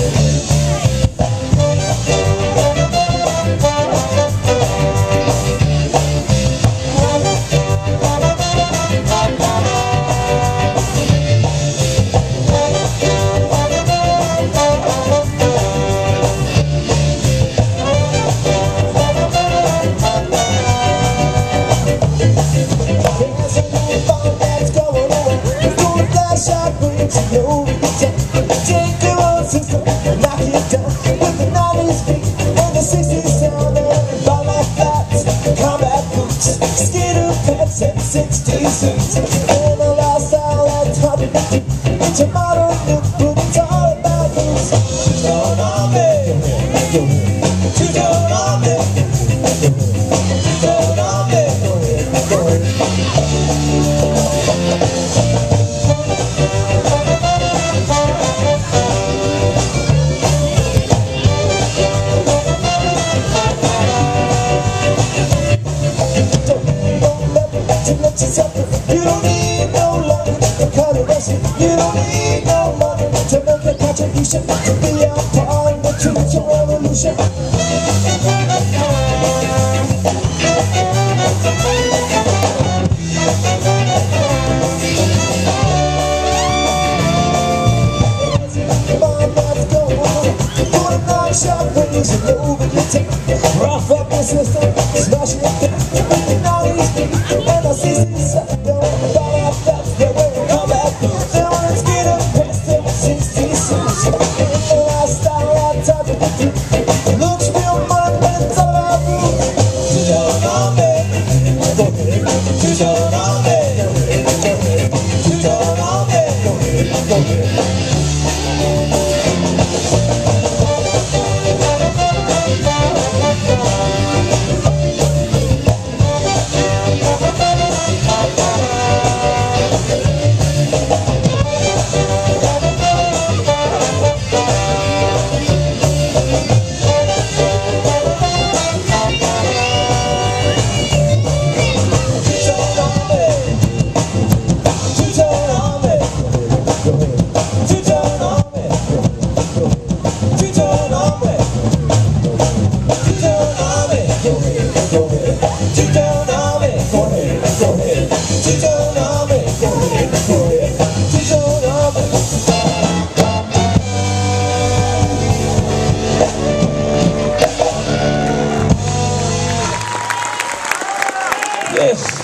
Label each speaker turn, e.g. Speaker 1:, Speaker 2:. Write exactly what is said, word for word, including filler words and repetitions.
Speaker 1: And a lifestyle that's hard to beat. It's a modern look, but it's all about you. Two-tone on me, two-tone on me, two-tone on me. You don't need no love to cut a recipe. You don't need no money to make a contribution, to be a part of the future revolution. My mind's going on. Put a knife shot ways and over your tape. Rough up the system, smash it down. With all these people and I see some yes.